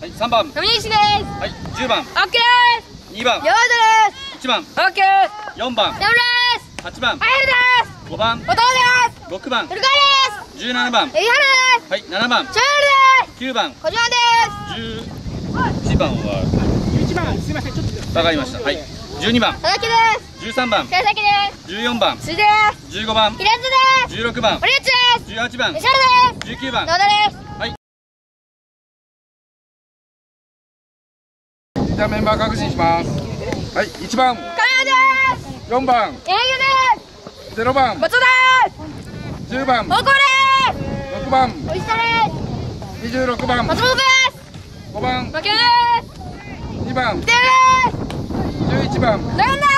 はい、3番。 上西です。 はい、10番。 オッケーです。 2番。 山田です。 1番。 オッケー。 4番。 ダブルです。 8番。 パエルです。 5番。 おとうです。 6番。 トルカです。 17番。 エリハルです。 はい、7番。 チュールです。 9番。 小島です。 11番は 11番、すみません、ちょっと。 わかりました。はい。12番。 佐々木です。 13番。 白崎です。 14番。 辻です。 15番。 平津です。 16番。 堀内です。 18番。 吉原です。 19番。 野田です。 はい。 じゃあメンバー確認します。はい、1番、 金谷です。 4番、 柳生です。 0番、 松田です。 10番、 高校です。 6番、 おいしさです。 26番、 松本です。 5番、 負けです。 2番、 てるです。 11番、 ドラゴンです。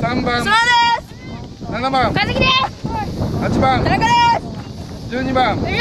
3番、 スマです。 7番、 岡崎です。 8番、 田中です。 12番、 うるです。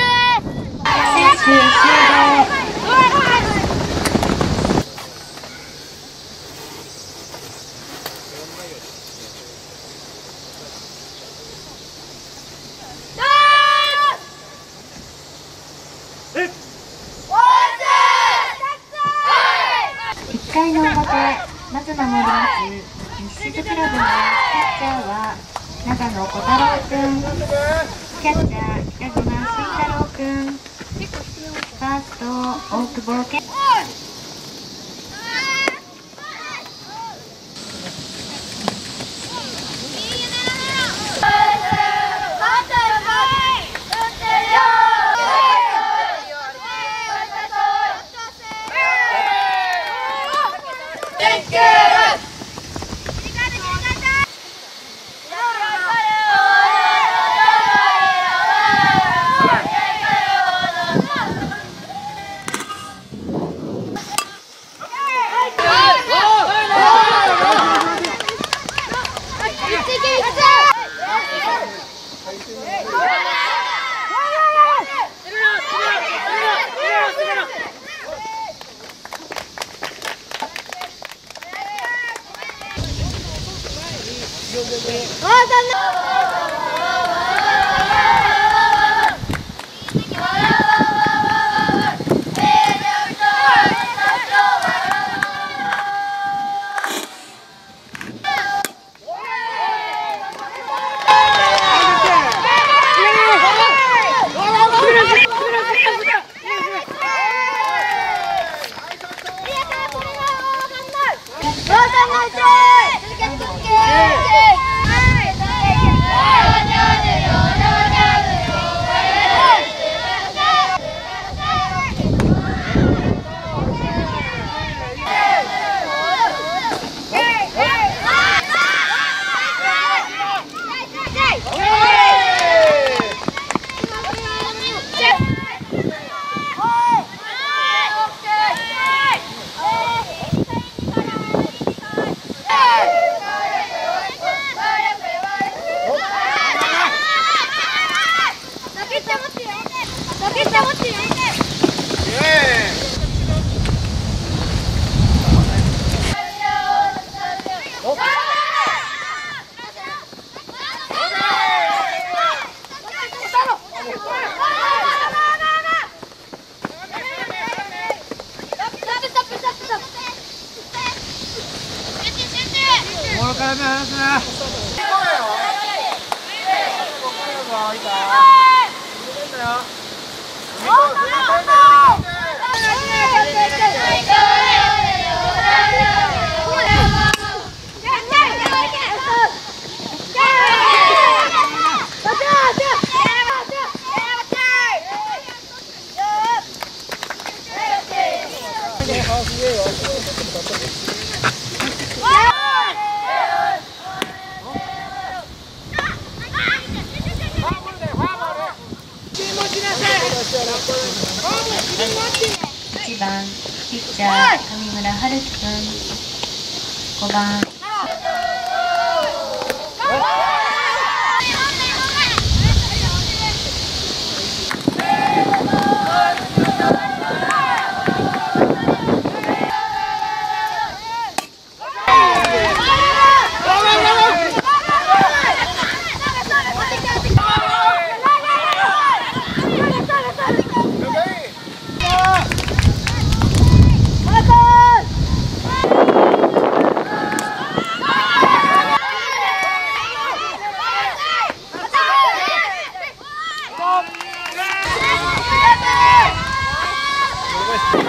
1回の表、まず守ります西津クラブのキャッチャーは長野小太郎くん、キャッチャー北島慎太郎くん、ファースト大久保健。1番ピッチャー上村春樹くん、5番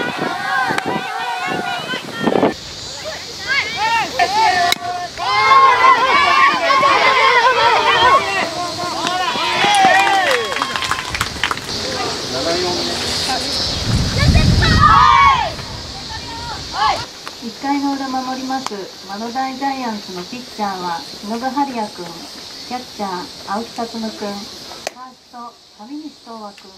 1回の裏守りますマロダイジャイアンツのピッチャーは忍ハリア君、キャッチャー青木辰夢君、ファースト上西東和君。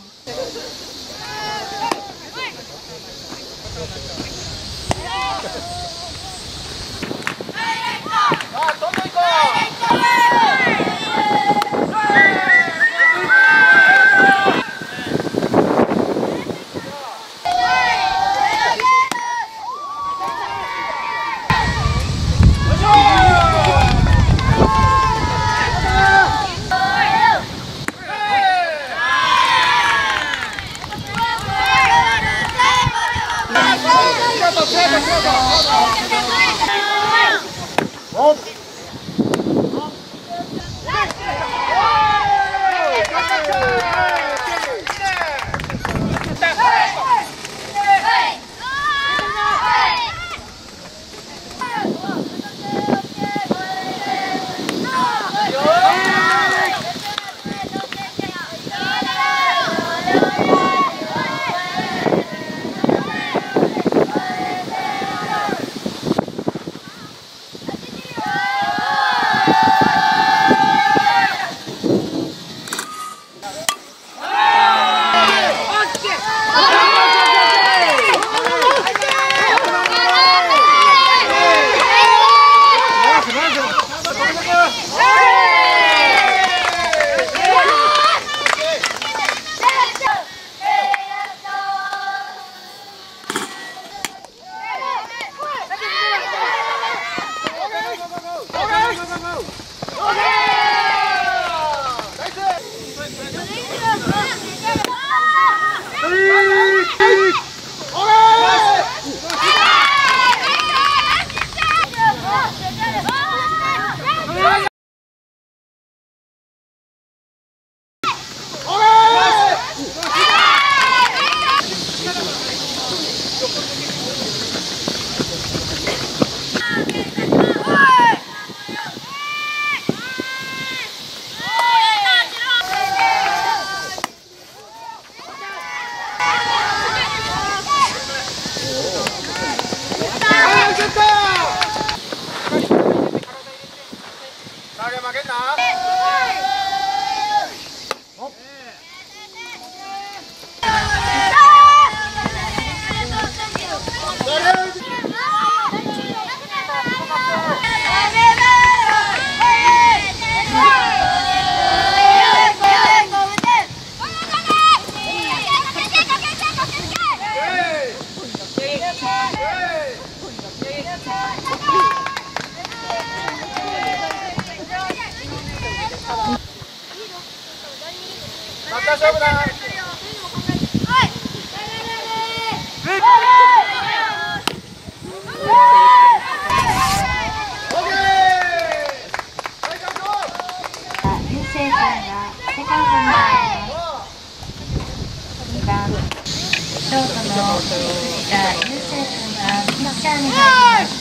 ショートの藤田優成君がピッチャーに入ります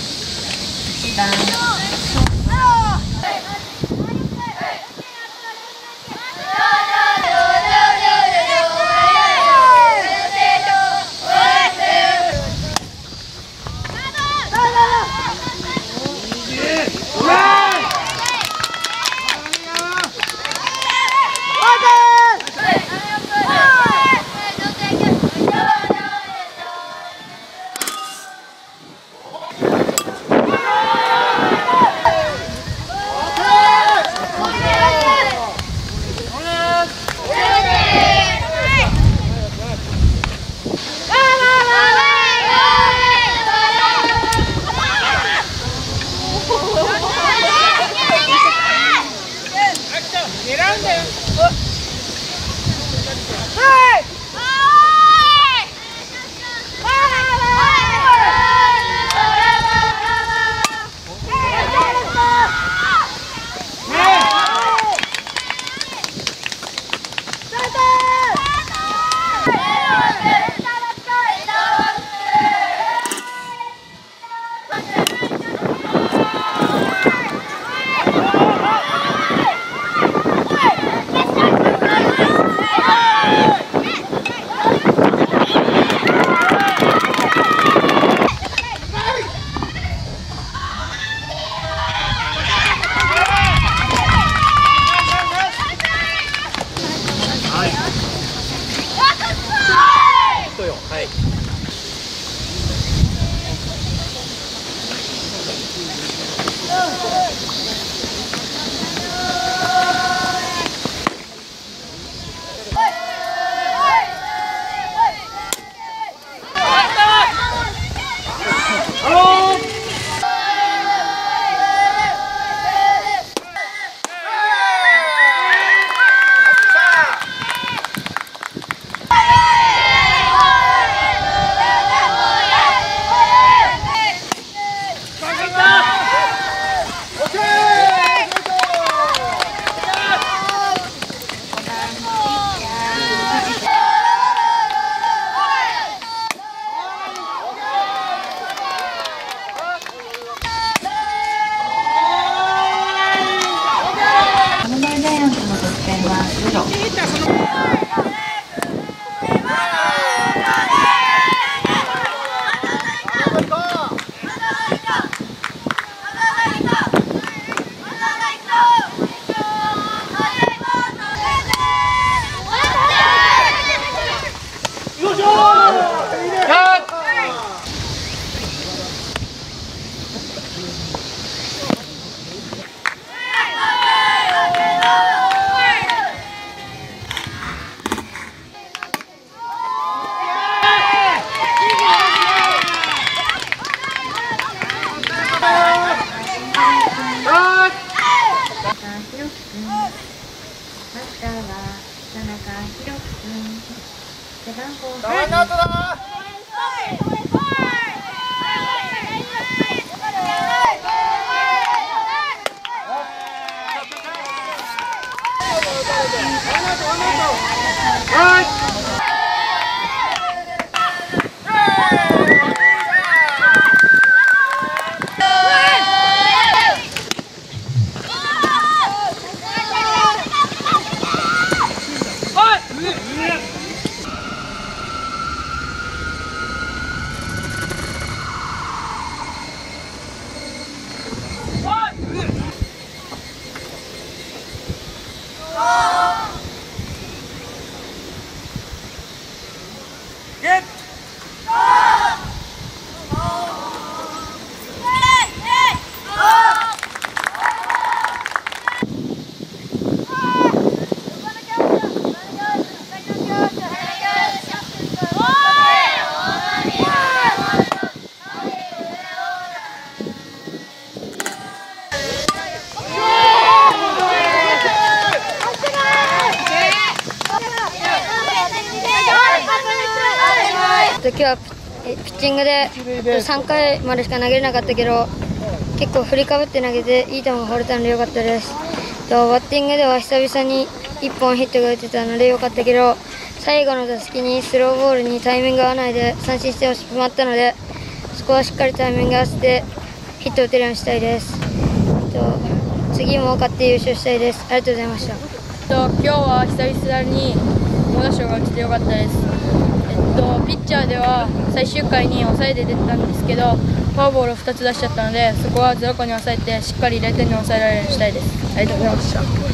。1番ショート背番号今日はピッチングで3回までしか投げれなかったけど、結構振りかぶって投げていい球が放れたので良かったです。バッティングでは久々に1本ヒットが打てたので良かったけど、最後の打席にスローボールにタイミング合わないで三振してしまったので、そこはしっかりタイミング合わせてヒットを打てるようにしたいです。次も勝って優勝したいです。ありがとうございました。 今日は久々に猛打賞が打ちて良かったです。ピッチャーでは最終回に抑えで出てたんですけど、フォアボールを2つ出しちゃったので、そこは0個に抑えてしっかり0点に抑えられるようにしたいです。ありがとうございました。